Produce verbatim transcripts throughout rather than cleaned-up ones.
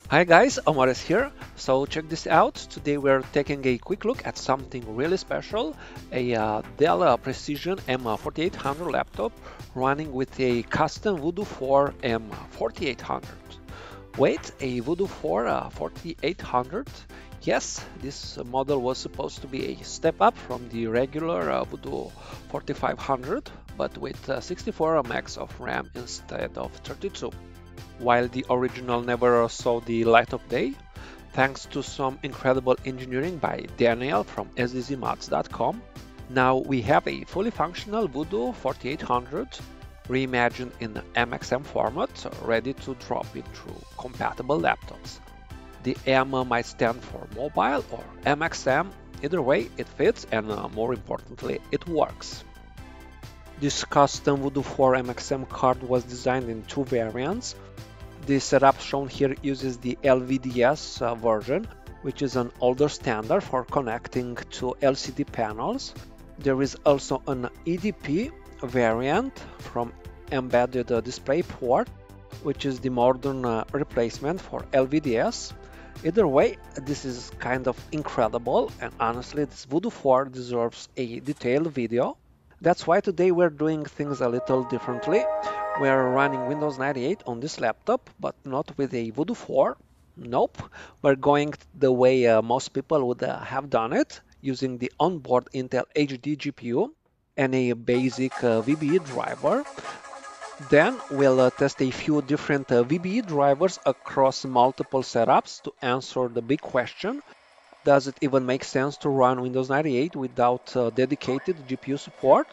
Hi guys, Omores here. So check this out. Today we're taking a quick look at something really special, a uh, Dell uh, Precision M forty-eight hundred laptop running with a custom Voodoo four M forty-eight hundred. Wait, a Voodoo four uh, forty-eight hundred? Yes, this model was supposed to be a step up from the regular uh, Voodoo forty-five hundred, but with uh, sixty-four megs of RAM instead of thirty-two. While the original never saw the light of day, thanks to some incredible engineering by Daniel from S D Z mods dot com, now we have a fully functional Voodoo forty-eight hundred reimagined in M X M format, ready to drop into compatible laptops. The M might stand for mobile or M X M, either way it fits and uh, more importantly it works. This custom Voodoo four M X M card was designed in two variants. The setup shown here uses the L V D S uh, version, which is an older standard for connecting to L C D panels. There is also an E D P variant from embedded uh, display port, which is the modern uh, replacement for L V D S. Either way, this is kind of incredible, and honestly, this Voodoo four deserves a detailed video. That's why today we're doing things a little differently. We're running Windows ninety-eight on this laptop, but not with a Voodoo four. Nope, we're going the way uh, most people would uh, have done it, using the onboard Intel H D G P U and a basic uh, V B E driver. Then we'll uh, test a few different uh, V B E drivers across multiple setups to answer the big question: does it even make sense to run Windows ninety-eight without uh, dedicated G P U support?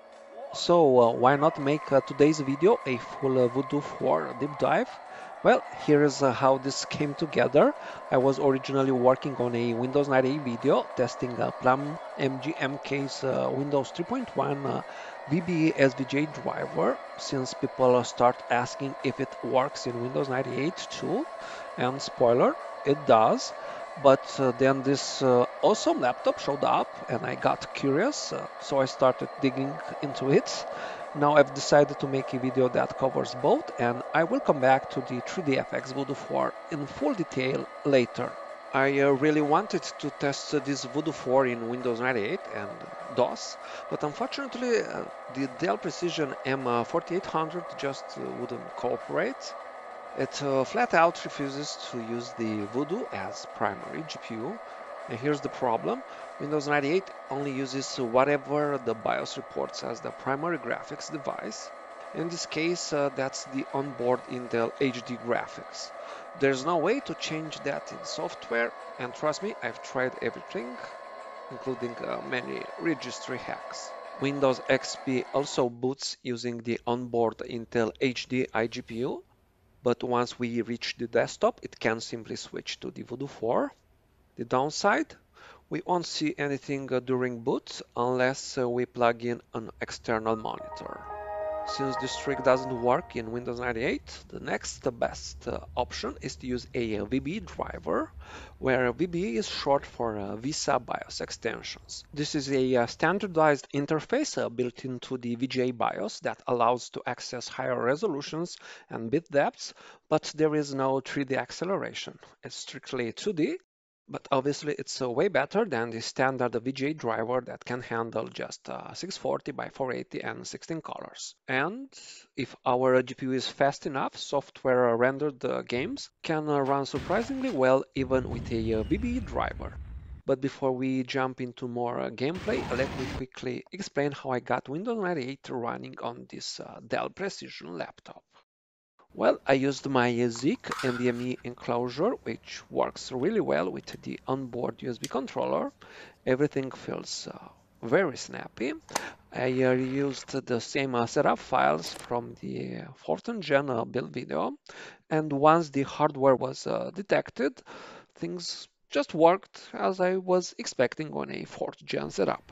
So uh, why not make uh, today's video a full uh, Voodoo four deep dive? Well, here is uh, how this came together. I was originally working on a Windows ninety-eight video testing uh, PlumMGMK's uh, Windows three point one uh, V B E S V G A driver, since people uh, start asking if it works in Windows ninety-eight too. And spoiler, it does. But uh, then this uh, awesome laptop showed up and I got curious, uh, so I started digging into it. Now I've decided to make a video that covers both, and I will come back to the three D F X Voodoo four in full detail later. I uh, really wanted to test uh, this Voodoo four in Windows ninety-eight and DOS, but unfortunately uh, the Dell Precision M forty-eight hundred just uh, wouldn't cooperate. It uh, flat out refuses to use the Voodoo as primary G P U. And here's the problem: Windows ninety-eight only uses whatever the BIOS reports as the primary graphics device. In this case, uh, that's the onboard Intel H D graphics. There's no way to change that in software, and trust me, I've tried everything, including uh, many registry hacks. Windows X P also boots using the onboard Intel H D iGPU, but once we reach the desktop, it can simply switch to the Voodoo four. The downside: we won't see anything uh, during boot unless uh, we plug in an external monitor. Since this trick doesn't work in Windows ninety-eight, the next best uh, option is to use a V B E driver, where V B E is short for uh, Visa BIOS extensions. This is a uh, standardized interface uh, built into the V G A BIOS that allows to access higher resolutions and bit depths, but there is no three D acceleration. It's strictly two D, but obviously it's uh, way better than the standard V G A driver that can handle just uh, six forty by four eighty and sixteen colors. And if our G P U is fast enough, software rendered uh, games can uh, run surprisingly well even with a uh, V B E driver. But before we jump into more uh, gameplay, let me quickly explain how I got Windows ninety-eight running on this uh, Dell Precision laptop. Well, I used my Z I C NVMe enclosure, which works really well with the onboard U S B controller. Everything feels uh, very snappy. I uh, used the same uh, setup files from the fourth gen uh, build video, and once the hardware was uh, detected, things just worked as I was expecting on a fourth gen setup.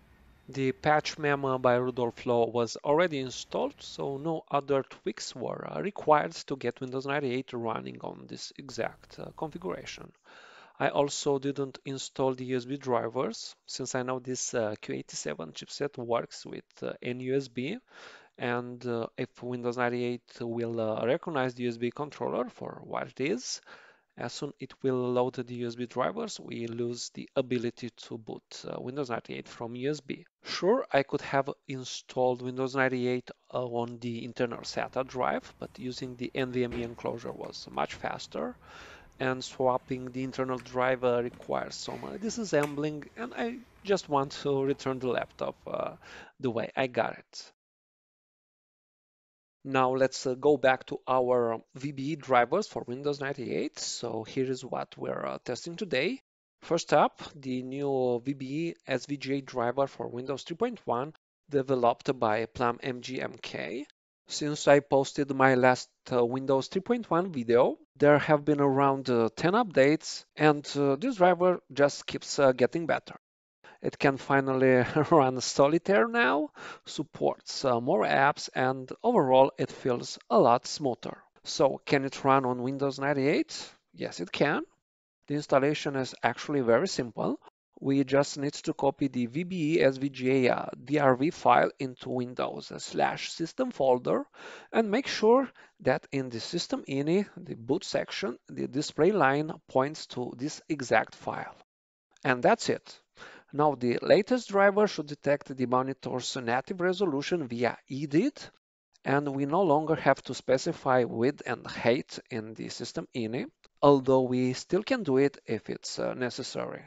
The patch memo by Rudolf Flaw was already installed, so no other tweaks were uh, required to get Windows ninety-eight running on this exact uh, configuration. I also didn't install the U S B drivers, since I know this uh, Q eighty-seven chipset works with uh, N U S B, and uh, if Windows ninety-eight will uh, recognize the U S B controller for what it is, As soon it will load the U S B drivers, we lose the ability to boot uh, Windows ninety-eight from U S B. Sure, I could have installed Windows ninety-eight uh, on the internal SATA drive, but using the NVMe enclosure was much faster, and swapping the internal drive uh, requires some uh, disassembling, and I just want to return the laptop uh, the way I got it. Now let's uh, go back to our V B E drivers for Windows ninety-eight. So here is what we're uh, testing today. First up, the new V B E S V G A driver for Windows three point one developed by PlumMGMK. Since I posted my last uh, Windows three point one video, there have been around uh, ten updates, and uh, this driver just keeps uh, getting better. It can finally run solitaire now, supports uh, more apps, and overall it feels a lot smoother. So can it run on Windows ninety-eight? Yes, it can. The installation is actually very simple. We just need to copy the V B E S V G A uh, D R V file into Windows uh, slash system folder and make sure that in the system ini, the boot section, the display line points to this exact file. And that's it. Now the latest driver should detect the monitor's native resolution via E D I T, and we no longer have to specify width and height in the system ini, although we still can do it if it's uh, necessary.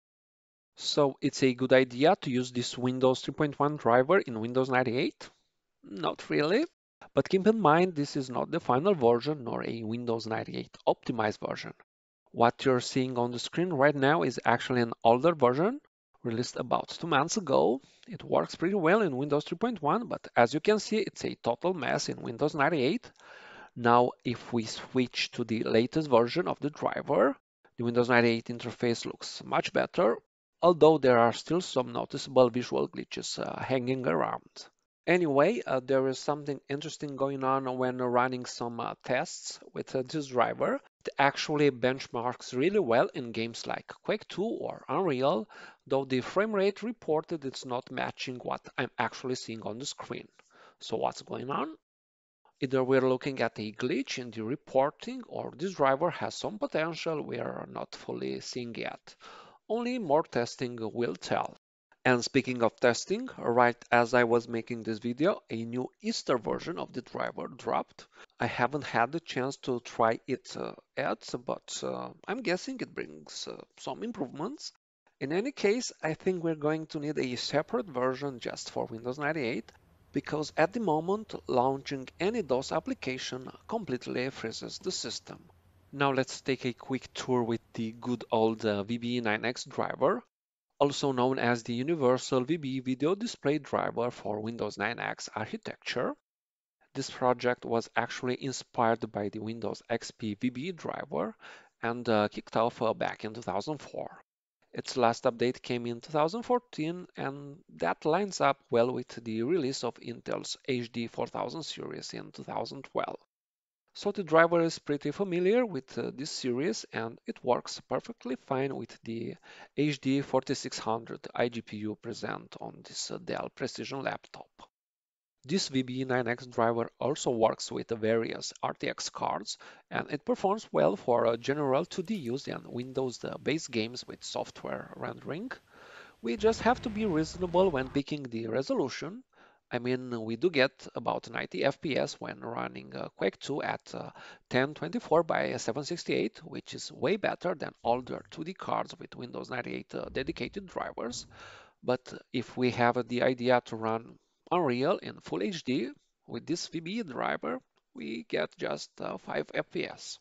So it's a good idea to use this Windows three point one driver in Windows ninety-eight? Not really, but keep in mind this is not the final version nor a Windows ninety-eight optimized version. What you're seeing on the screen right now is actually an older version released about two months ago. It works pretty well in Windows three point one, but as you can see, it's a total mess in Windows ninety-eight. Now, if we switch to the latest version of the driver, the Windows ninety-eight interface looks much better, although there are still some noticeable visual glitches uh, hanging around. Anyway, uh, there is something interesting going on when running some uh, tests with uh, this driver. It actually benchmarks really well in games like Quake two or Unreal, though the frame rate reported it's not matching what I'm actually seeing on the screen. So what's going on? Either we're looking at a glitch in the reporting or this driver has some potential we are not fully seeing yet. Only more testing will tell. And speaking of testing, right as I was making this video, a new Easter version of the driver dropped. I haven't had the chance to try it uh, yet, but uh, I'm guessing it brings uh, some improvements. In any case, I think we're going to need a separate version just for Windows ninety-eight, because at the moment, launching any DOS application completely freezes the system. Now let's take a quick tour with the good old uh, V B E nine X driver, also known as the Universal V B E Video Display Driver for Windows nine X architecture. This project was actually inspired by the Windows X P V B E driver and uh, kicked off uh, back in two thousand four. Its last update came in two thousand fourteen, and that lines up well with the release of Intel's H D four thousand series in two thousand twelve. So the driver is pretty familiar with uh, this series, and it works perfectly fine with the H D forty-six hundred iGPU present on this uh, Dell Precision laptop. This V B E nine X driver also works with the various R T X cards, and it performs well for uh, general two D use and Windows-based games with software rendering. We just have to be reasonable when picking the resolution. I mean, we do get about ninety F P S when running uh, Quake two at uh, ten twenty-four by seven sixty-eight, which is way better than older two D cards with Windows ninety-eight uh, dedicated drivers. But if we have the idea to run Unreal in Full H D with this V B E driver, we get just uh, five F P S.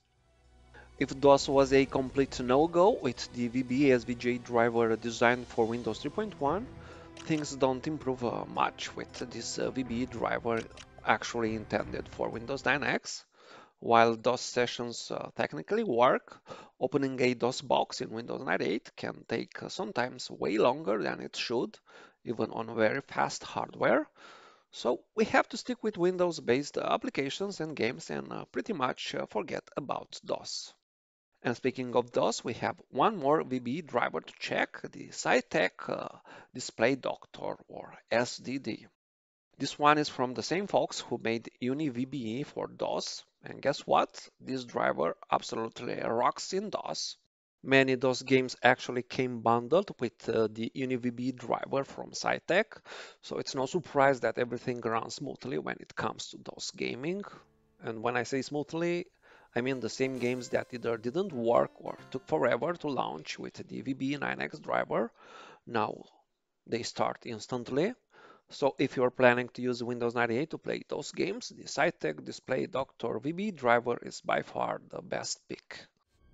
If DOS was a complete no-go with the V B E S V G A driver designed for Windows three point one, things don't improve uh, much with this uh, V B E driver actually intended for Windows nine X. While DOS sessions uh, technically work, opening a DOS box in Windows ninety-eight can take uh, sometimes way longer than it should, even on very fast hardware. So we have to stick with Windows-based applications and games and uh, pretty much uh, forget about DOS. And speaking of DOS, we have one more V B E driver to check, the SciTech uh, Display Doctor, or S D D. This one is from the same folks who made UniVBE for DOS. And guess what? This driver absolutely rocks in DOS. Many DOS games actually came bundled with uh, the UniVB driver from SciTech, so it's no surprise that everything runs smoothly when it comes to DOS gaming. And when I say smoothly, I mean the same games that either didn't work or took forever to launch with the V B E nine X driver. Now they start instantly. So if you're planning to use Windows ninety-eight to play those games, the SciTech Display Doctor V B driver is by far the best pick.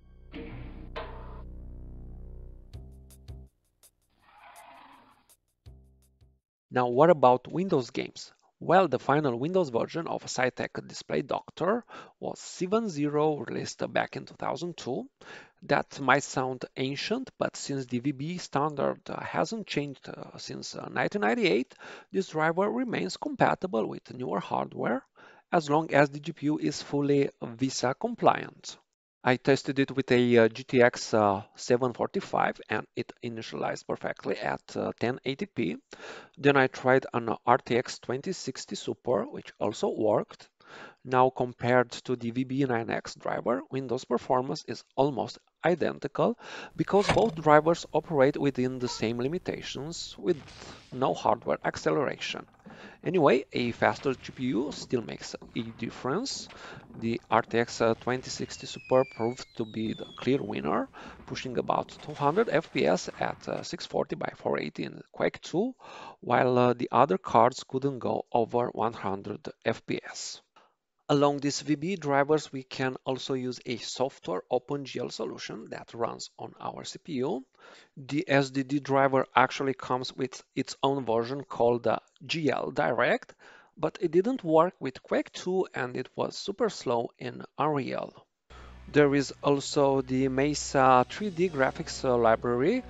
Now, what about Windows games? Well, the final Windows version of SciTech Display Doctor was seven point zero, released back in two thousand two. That might sound ancient, but since the V B standard uh, hasn't changed uh, since uh, nineteen ninety-eight, this driver remains compatible with newer hardware as long as the G P U is fully VESA compliant. I tested it with a uh, G T X uh, seven forty-five and it initialized perfectly at uh, ten eighty p. Then I tried an R T X twenty sixty Super, which also worked. Now compared to the V B E nine X driver, Windows performance is almost identical because both drivers operate within the same limitations with no hardware acceleration. Anyway, a faster G P U still makes a difference. The R T X uh, twenty sixty Super proved to be the clear winner, pushing about two hundred F P S at uh, six forty by four eighty in Quake two, while uh, the other cards couldn't go over one hundred F P S. Along these V B drivers, we can also use a software OpenGL solution that runs on our C P U. The S D D driver actually comes with its own version called the G L Direct, but it didn't work with Quake two and it was super slow in Unreal. There is also the Mesa three D graphics uh, library,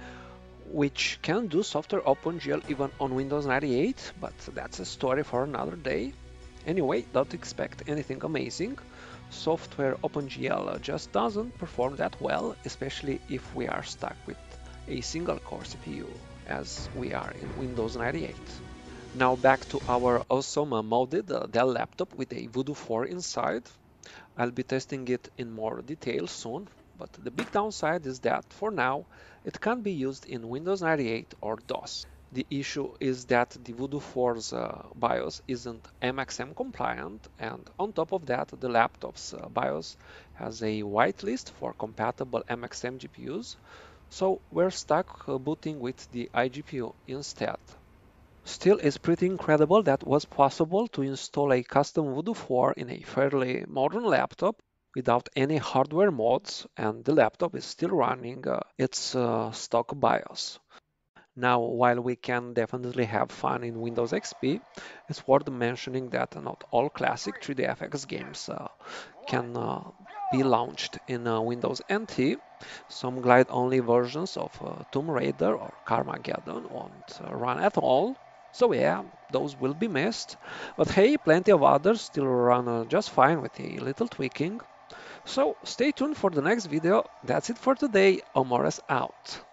which can do software OpenGL even on Windows ninety-eight, but that's a story for another day. Anyway, don't expect anything amazing. Software OpenGL just doesn't perform that well, especially if we are stuck with a single core C P U, as we are in Windows ninety-eight. Now back to our awesome uh, modded uh, Dell laptop with a Voodoo four inside. I'll be testing it in more detail soon, but the big downside is that for now it can't be used in Windows ninety-eight or DOS. The issue is that the Voodoo four's uh, BIOS isn't M X M compliant, and on top of that, the laptop's uh, BIOS has a whitelist for compatible M X M G P Us, so we're stuck uh, booting with the iGPU instead. Still, it's pretty incredible that was possible to install a custom Voodoo four in a fairly modern laptop without any hardware mods, and the laptop is still running uh, its uh, stock BIOS. Now, while we can definitely have fun in Windows X P, it's worth mentioning that not all classic three D F X games uh, can uh, be launched in uh, Windows N T. Some glide-only versions of uh, Tomb Raider or Carmageddon won't uh, run at all. So yeah, those will be missed. But hey, plenty of others still run uh, just fine with a little tweaking. So stay tuned for the next video. That's it for today. Omores out.